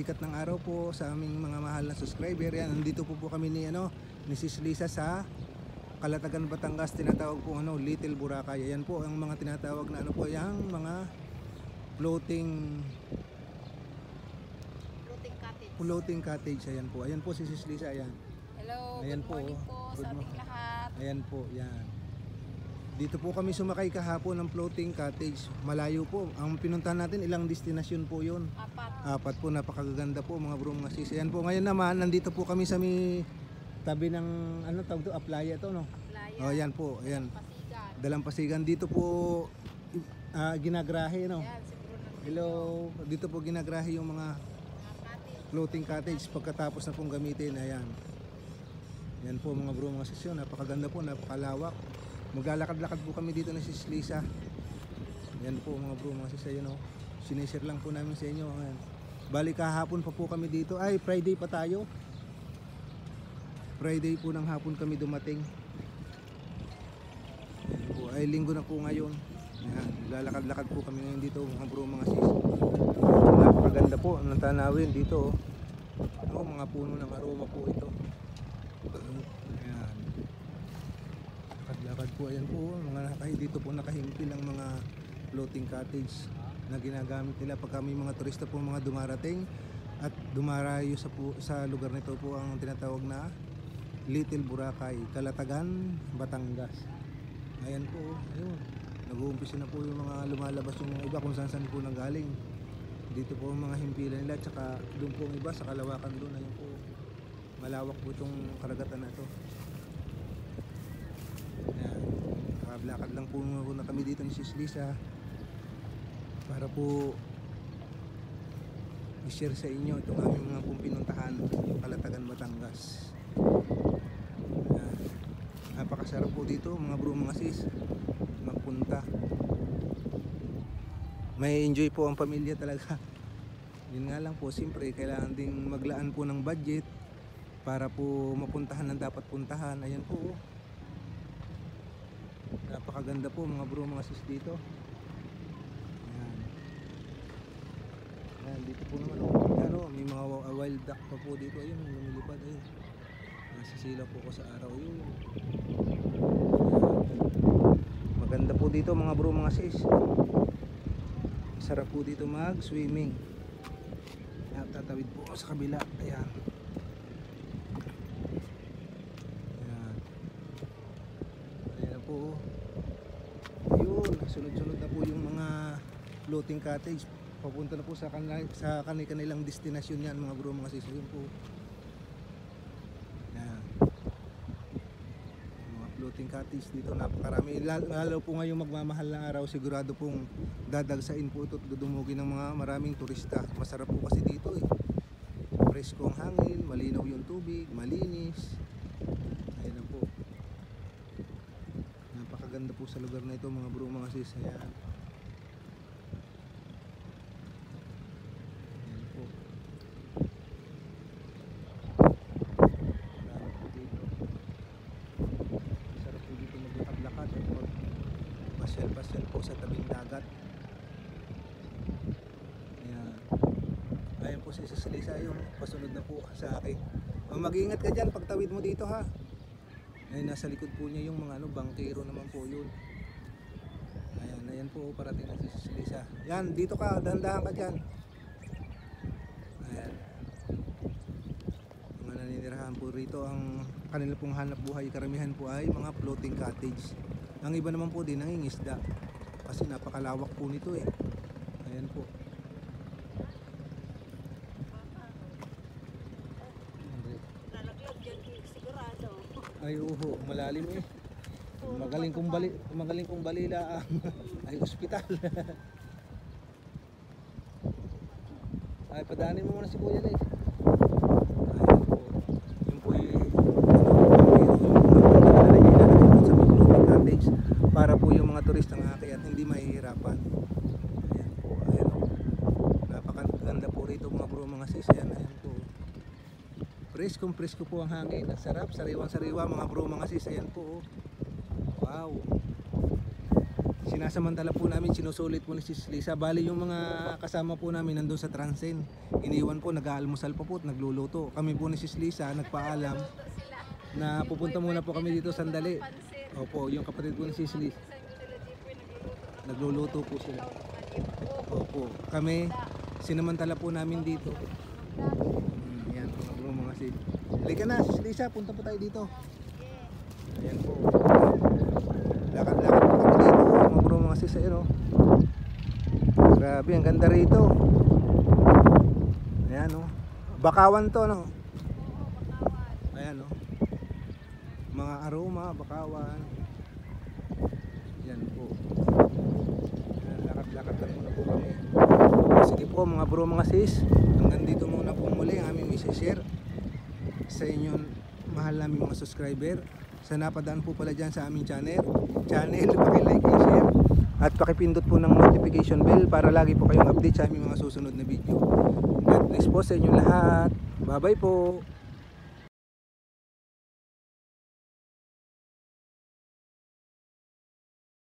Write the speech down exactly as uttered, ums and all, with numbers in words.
sikat ng araw po sa aming mga mahal na subscriber. Yan, nandito po po kami ni ano, ni Sis Lisa sa Calatagan, Batangas, tinatawag po ano, Little Boracay. Ayan po ang mga tinatawag na ano po, yung mga floating Floating cottage. floating cottage. Ayan po. Ayan po si Sis Lisa, ayan. Hello, Ayan good po, morning po, good sa mo- ating lahat. Ayan po, yan. Dito po kami sumakay kahapon ng floating cottage. Malayo po. Ang pinuntahan natin, ilang destinasyon po yun? Apat. Apat po, napakaganda po mga bro, mga sis. Ayan po, ngayon naman, nandito po kami sa may tabi ng, ano tawag to, Aplaya to, no? Playa. Oh, ayan po, ayan. Pasigan. Dalampasigan. Dito po, ah, ginagrahe, no? Yan, siguro na Hello, dito po ginagrahe yung mga mga cottage. floating cottage pagkatapos na pong gamitin. Ayan. Yan po mga bro, mga sis, yun. Napakaganda po, napakalawak. Maglalakad-lakad po kami dito na Sis Lisa. Yan po mga bro, mga sis, ayun, no? Sinishare lang po namin sa inyo. Ayan. Bali kahapon pa po kami dito. Ay, Friday pa tayo. Friday po ng hapon kami dumating. Ayan po. Ay, linggo na po ngayon. Ayan. Lalakad-lakad po kami ngayon dito mga bro, mga sis. Napakaganda po ang tanawin dito. Oh. Oh, mga puno ng aroma po ito. Ayan. Lakad-lakad po. Ayan po. Mga nakahi dito po nakahimpil ang mga floating cottage na ginagamit nila pag kami mga turista po mga dumarating at dumarayo sa, po, sa lugar nito po ang tinatawag na Little Boracay, Calatagan, Batangas. Ayan po, ayun. Nag-uumpisa na po yung mga lumalabas yung mga iba kung saan saan po nanggaling. Dito po ang mga himpilan nila, tsaka doon po ang iba sa kalawakan doon. Ayun po, malawak po itong karagatan na ito. Ayan. Nakablakad lang po na kami dito ni Sis Lisa para po i-share sa inyo itong aming mga pong pinuntahan, yung Calatagan, Batangas. Ayan. Napakasarap po dito mga bro, mga sis, magpunta. May enjoy po ang pamilya talaga. Yun nga lang po, siyempre kailangan ding maglaan po ng budget para po mapuntahan ng dapat puntahan. Ayan po, napakaganda po mga bro, mga sis dito. Ayan. Ayan, dito po naman oh, ano, may mga wild duck pa po dito. Ayun, lumilipad. Ayun, nasisila po ko sa araw. Ayun. Ayan. Maganda po dito mga bro, mga sis. Sarap po dito mag swimming. Ayan, tatawid po ako sa kabila. Ayan. Ayan po. Ayun, sunod-sunod na po yung mga floating cottage. Papunta na po sa kanila, sa kanilang destinasyon yan mga bro, mga sis. Ayun po. Ayan. Mga floating cottage dito, napakarami. Lalo po ngayong magmamahal na araw, sigurado pong dadagsain po ito at dudumugin ng mga maraming turista. Masarap po kasi dito eh. Presko ang hangin, malinaw yung tubig, malinis. Ayan na po. Napakaganda po sa lugar na ito mga bro, mga sis. Ayan. Ayan po. Marami po dito. Masarap po dito maglakad-lakad at pasyal-pasyal po sa tabing dagat. Ayan. Ayan po si Sis Lisa, yung pasunod na po sa akin. Oh, mag-iingat ka dyan pagtawid mo dito ha. Ayan, nasa likod po niya yung mga ano, bangkero naman po yun. Ayan, ayan po, parating na si Sis Lisa. Yan, dito ka, dahan-dahan ka dyan. Ayan. Mga naninirahan po rito, ang kanila pong hanap buhay, karamihan po ay mga floating cottage. Ang iba naman po din, nangingisda. Kasi napakalawak po nito eh. Ayan po. Nalaglag dyan, sigurado. Ay uho, malalim eh. Magaling kong bali, magaling kong balila ang ay ospital. Ay padaanin mo muna si Kuya Lay. Ayun po. Yun po yung sa mga floating cottage para po yung mga turistang aakyat hindi mahihirapan. Ayan po, ayan po. Napakaganda po rito mga bro, mga sis. Ayan, ayan po. Preskong presko po ang hangin. Ang sarap, sariwang sariwa mga bro, mga sis. Ayan po. Wow. Sinasamantala po namin, sinusulit po ni Sis Lisa. Bali yung mga kasama po namin nandun sa Transen. Iniwan po, nag-aalmusal pa po at nagluluto. Kami po ni Sis Lisa nagpaalam na pupunta muna po kami dito sandali. Opo, yung kapatid po ni Sis Lisa. Nagluluto po sila. Opo, kami sinamantala po namin dito. Hmm, yan mga bro mga sis. Halika na Sis Lisa, punta po tayo dito. Ayan po. Lakad-lakad po kami dito mga bro mga sis. Ayan o. Grabe, ang ganda rito. Ayan o. Bakawan to no. Ayan o. Mga aroma, bakawan. Yan po. Ayan, lakad-lakad lang muna po kami. Sige po mga bro mga sis, hanggang dito muna po muli ang aming isi-share sa inyong mahal namin mga subscriber. Sa napadaan po pala dyan sa aming channel channel, paki-like and share at pakipindot po ng notification bell para lagi po kayong update sa aming mga susunod na video. God bless po sa inyong lahat. Bye bye po.